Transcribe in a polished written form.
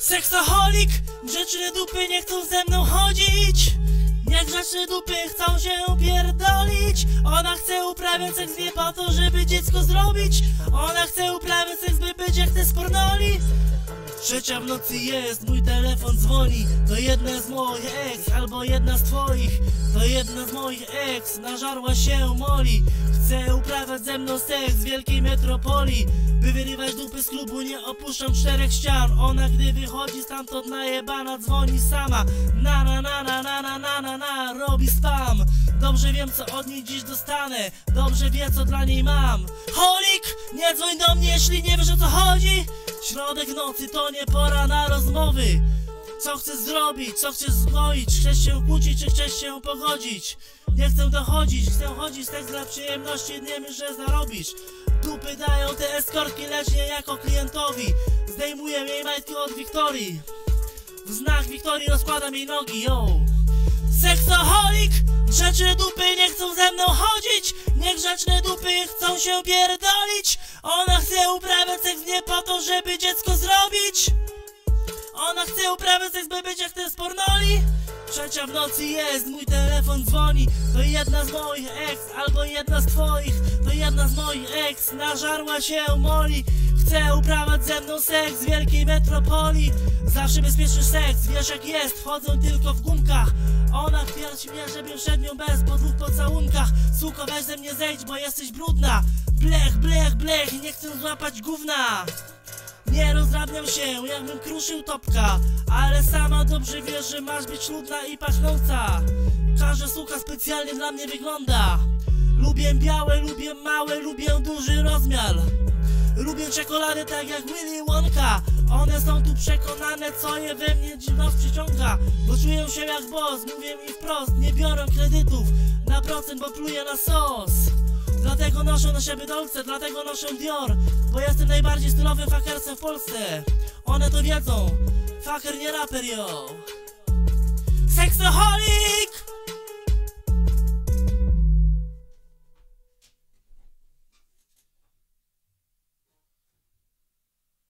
Seksoholik, grzeczne dupy nie chcą ze mną chodzić. Niegrzeczne dupy chcą się pierdolić. Ona chce uprawiać seks nie po to, żeby dziecko zrobić. Ona chce uprawiać seks, by być jak te z pornoli. Trzecia w nocy jest, mój telefon dzwoni. To jedna z moich ex, albo jedna z twoich. To jedna z moich ex, nażarła się moli. Chce uprawiać ze mną seks w wielkiej metropolii. By wyrywać dupy z klubu nie opuszczam czterech ścian. Ona gdy wychodzi stamtąd najebana dzwoni sama. Na na na na na na na na na robi spam. Dobrze wiem co od niej dziś dostanę. Dobrze wie co dla niej mam. Holik, nie dzwoń do mnie jeśli nie wiesz o co chodzi. Środek nocy to nie pora na rozmowy. Co chcesz zrobić, co chcesz zgoić? Chcesz się kłócić, czy chcesz się pogodzić? Nie chcę dochodzić, chcę chodzić seks dla przyjemności. Nie myśl, że zarobisz. Dupy dają te eskortki, lecz nie jako klientowi. Zdejmuję jej majtki od Wiktorii. W znak Wiktorii rozkładam jej nogi, yo. Seksoholik, grzeczne dupy nie chcą ze mną chodzić. Niegrzeczne dupy chcą się pierdolić. Ona chce uprawiać seks nie po to, żeby dziecko zrobić. Ona chce uprawiać seks, by być jak ten z pornoli. Trzecia w nocy jest, mój telefon dzwoni. To jedna z moich ex, albo jedna z twoich. To jedna z moich ex, nażarła się moli. Chce uprawiać ze mną seks w wielkiej metropolii. Zawsze bezpieczny seks, wiesz jak jest, wchodzą tylko w gumkach. Ona piersi mnie, żebym szedł nią bez po dwóch pocałunkach. Suko, weź ze mnie zejdź, bo jesteś brudna. Blech, blech, blech, nie chcę złapać gówna. Nie rozdrabniam się, jakbym kruszył topka. Ale sama dobrze wiesz, że masz być ludna i pachnąca. Każda suka specjalnie dla mnie wygląda. Lubię białe, lubię małe, lubię duży rozmiar. Lubię czekolady tak jak Willy Wonka. One są tu przekonane, co je we mnie dziwność przyciąga. Bo czuję się jak boss, mówię mi wprost. Nie biorę kredytów na procent, bo pluję na sos. Dlatego noszę na siebie dolce, dlatego noszę Dior. Bo jestem najbardziej stylowym fakersem w Polsce. One to wiedzą, faker nie raper, yo.